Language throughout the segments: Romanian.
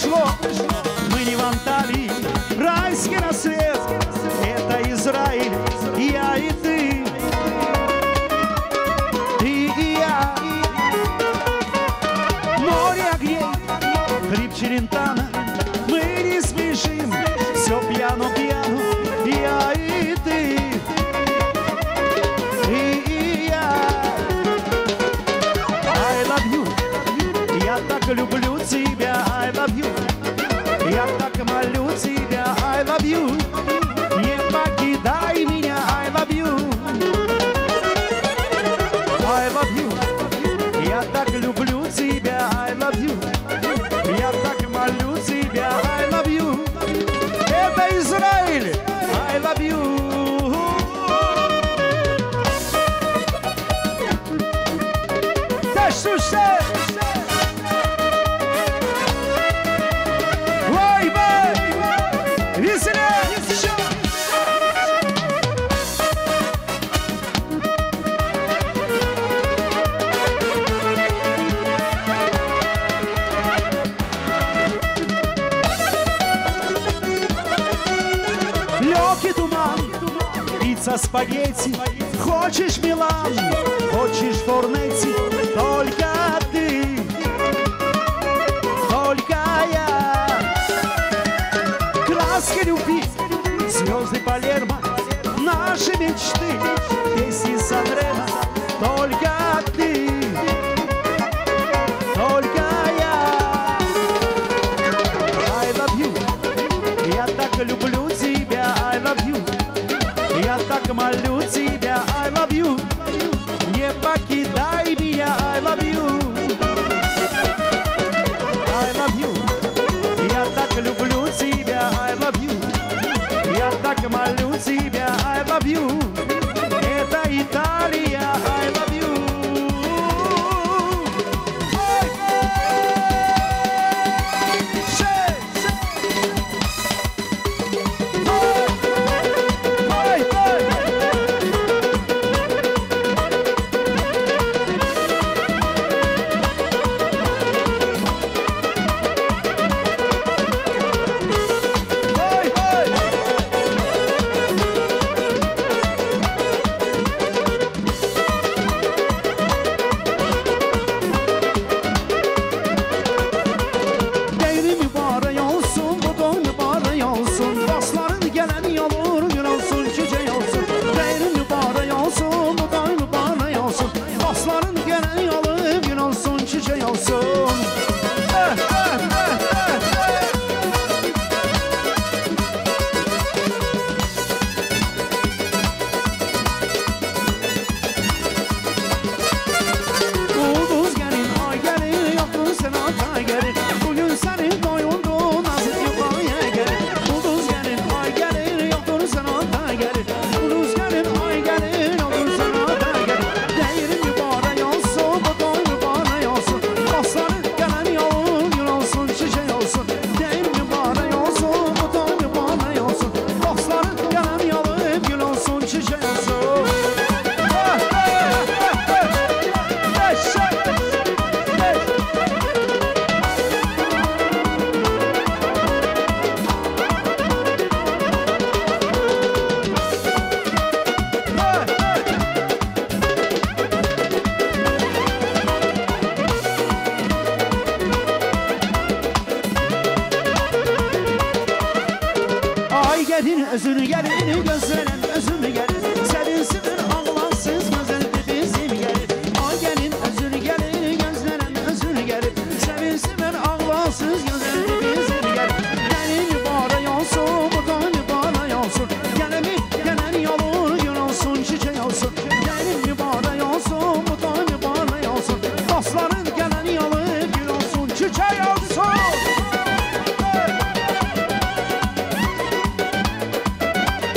пришло, мы не в Анталии, райский рассвет. Это Израиль, я и ты, и я. Море огней, хрип Челентано, мы не спешим, все пьяно-пьяно, я и ты, и я. I love you, я так люблю тебя, I love you, я так молю тебя, I love you, не покидай меня, I love you, I love you, я так люблю тебя, I love you, я так молю тебя, I love you, это Израиль, I love you. Слушай! Ой, бай! Веселее! Легкий туман, пицца, спагетти. Хочешь Милан, хочешь Форнетти, только ты, только я. Краски любви, звезды Палермо, наши мечты, песни Сан-Ремо, только ты, только я. I love you, я так люблю тебя, I love you, я так молю тебя, I love you, не покидай меня, I love you, I love you, я так люблю тебя, I love you, я так молю тебя, I love you, это Италия, I love you. Özünü gelin gözlerin özünü gelin sevinsin ağlansız gözlerin bizim gelin. Ay gelin özünü gelin gözlerin özünü gelin sevinsin ağlansız gözlerin bizim gelin. Gelin bana yansın buradan bana yansın gelin gelen yolun gün olsun çiçek olsun. Gelin bana yansın buradan bana yansın dostların gelen yolun gün olsun çiçek olsun.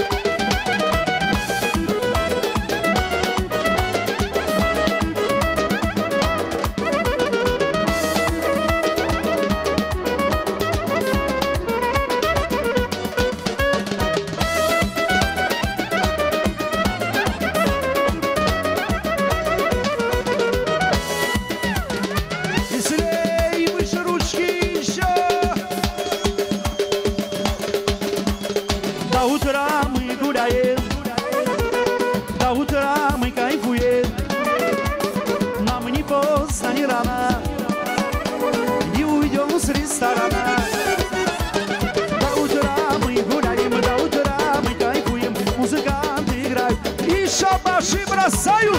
поздно, ни рано, не уйдем с ресторана. До утра мы гуляем, до утра мы кайфуем, музыканты играют и шабаши бросают.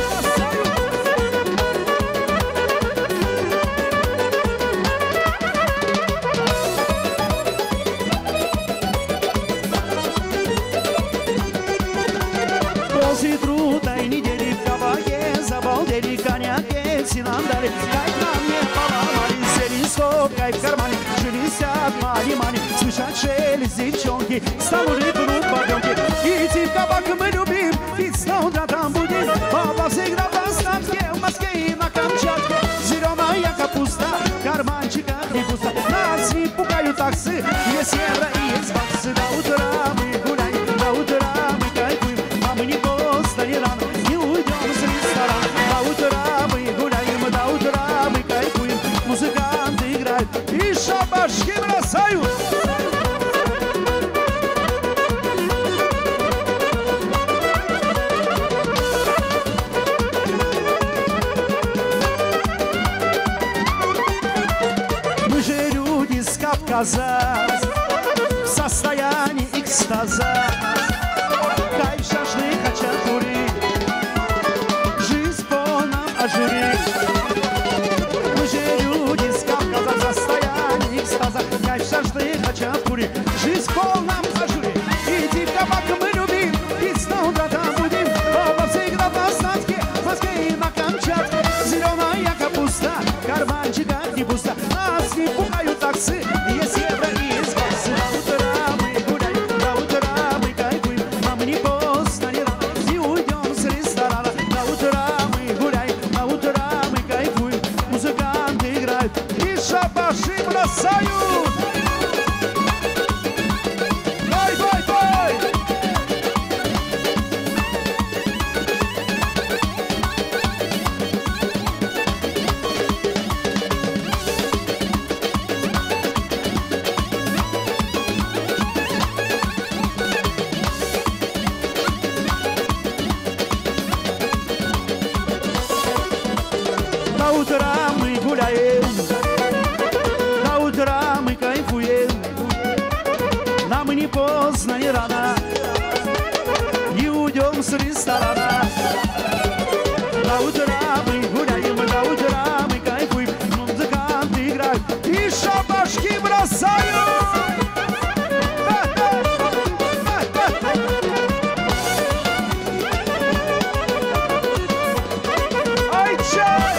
После трудной недели в кабаке забалдели, коньяки все нам дали, кайф нам не поломали, сели скобкой в кармане, шелестят мани-мани, слышат шелест девчонки, стану ритму подъемки. Идти в кабак мы любим, ведь с утра там будем, папа всегда в достатке, в Москве и на Камчатке. Зеленая капуста, в карманчиках не пусто, нас не пугают таксы, есть евро и есть баксы. До утра мы гуляем, до утра мы кайфуем, а мы не поздно, ни рано, не уйдем с ресторана. До утра мы гуляем, до утра мы кайфуем, музыканты играют и шабашки бросают. Мы же люди с Кавказа, в состоянии экстаза. Кайф, шашлык, хачапури, жизнь в полном ажуре. Мы же люди с Кавказа, в состоянии экстаза. Кайф, шашлык, хачапури, жизнь в полном ажуре. Иди в кабак мы любим, ведь с утра там будем, оба всегда в достатке, в Москве и на Камчатке. Зеленая капуста, в карманчиках не пусто, нас не пугают таксы, есть евро и есть баксы. До утра мы гуляем, до утра мы кайфуем, а мы не поздно, ни рано, не уйдем с ресторана. До утра мы гуляем, до утра мы кайфуем, музыканты играют и шабаши бросают. Бой, бой, бой! До утра мы гуляем, до утра мы кайфуем, нам не поздно, ни рано, не уйдем с ресторана. До утра мы гуляем, до утра мы кайфуем, музыканты играют и шабашки бросают. Ай, чай!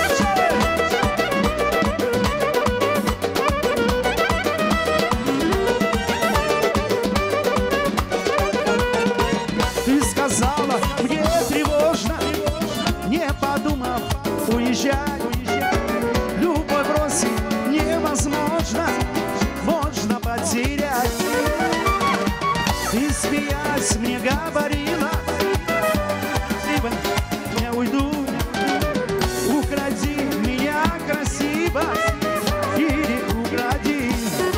Ты сказала, мне тревожно, не подумав уезжать. Любовь бросить невозможно, можно потерять. Ты, смеясь, мне говорила, либо я уйду, укради меня красиво или укради.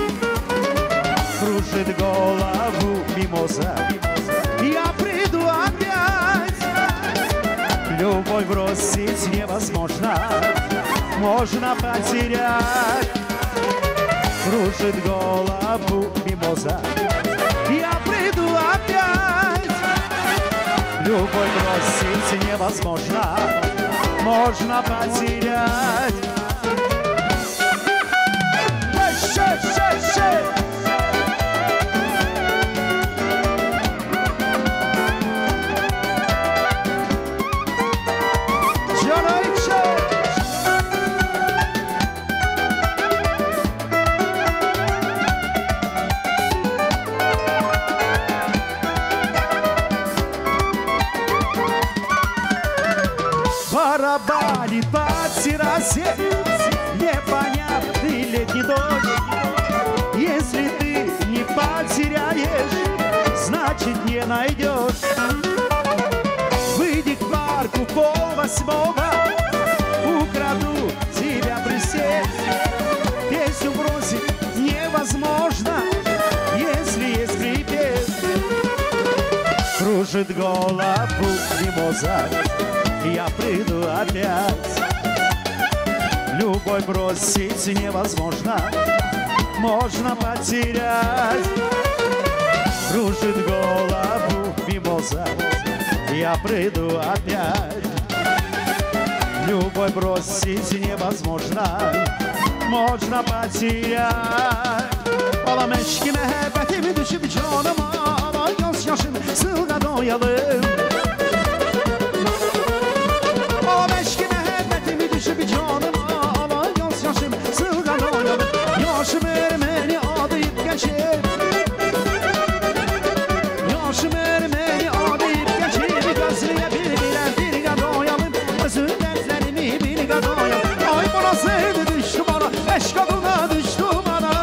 Кружит голову мимоза, я приду опять. Любовь бросить невозможно, можно потерять. Кружит голову мимоза, я приду опять. Любовь бросить невозможно, можно потерять. Барабанит по террасе непонятный летний дождь. Если ты не потеряешь, значит не найдешь. Выйди к парку 7:30, украду тебя присесть. Песню бросить невозможно, если есть припев. Кружит голову мимоза, я приду опять. Любовь бросить невозможно, можно потерять. Кружит голову мимоза, я приду опять. Любовь бросить невозможно, можно потерять. Bala meşki məhəbbətimi düşüb canıma, ama göz yaşım sılğa doyalım. Bala meşki məhəbbətimi düşüb canıma, ama göz yaşım sılğa doyalım. Yaşım erməni adayıb geçir, yaşım erməni adayıb geçir. Gözlüyə bir qadoyalım, özün dərdlərimi bir qadoyalım. Ay bana sevdi düştü bana, eşq adına düştü bana.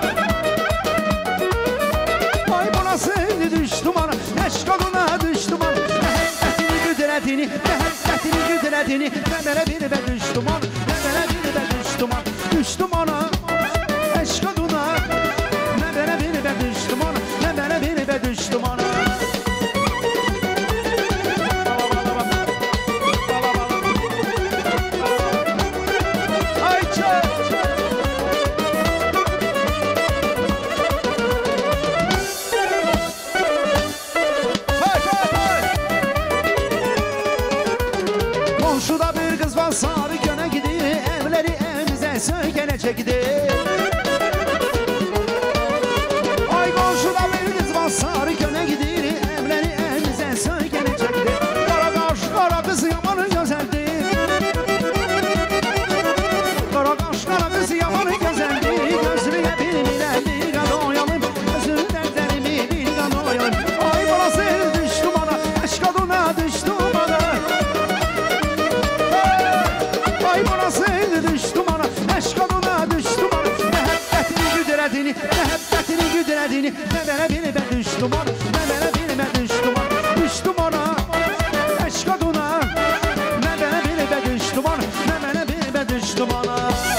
Ay bana sevdi düştü bana, eşq adına düştü bana. Məhəbbətini güdələdini, nə belə bir bə düştü bana, nə belə bir bə düştü bana. Düştü bana, eşq adına, nə belə bir bə düştü bana, nə belə bir bə düştü bana. Komşuda bir kız var sarı göne gidiyor, evleri evimize söylenecektir. Ay komşuda bir kız var sarı göne gidiyor, evleri evimize söylenecektir. Kara kaş kara kız yaman güzeldir, kara kaş kara kız yaman güzeldir. Gözlüğe bir qadoyalım, özün dərdlərimi bir qadoyalım. Ay bana sevdi düştü bana, eşq adına düştü bana. Ay bana sevdi düştü bana, eşq adına düştü bana. Məhəbbətini güdələdini, nə belə bir bə düştü bana, nə belə bir bə düştü bana. Düştü bana, eşq adına, nə belə bir bə düştü bana, nə belə bir bə düştü bana.